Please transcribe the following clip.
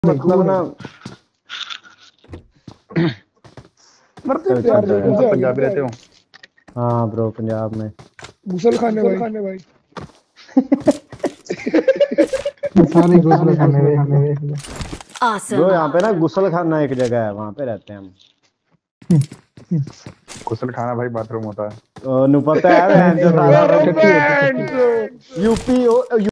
मतलब ना मरते प्यार से पंजाबी रहते हो? हाँ ब्रो पंजाब में गुसल खाने भाई सारे गुसल खाने में ब्रो यहाँ पे ना गुसल खाना एक जगह है, वहाँ पे रहते हैं हम। गुसल खाना भाई बाथरूम होता है। नु पता है जो सारा यूपी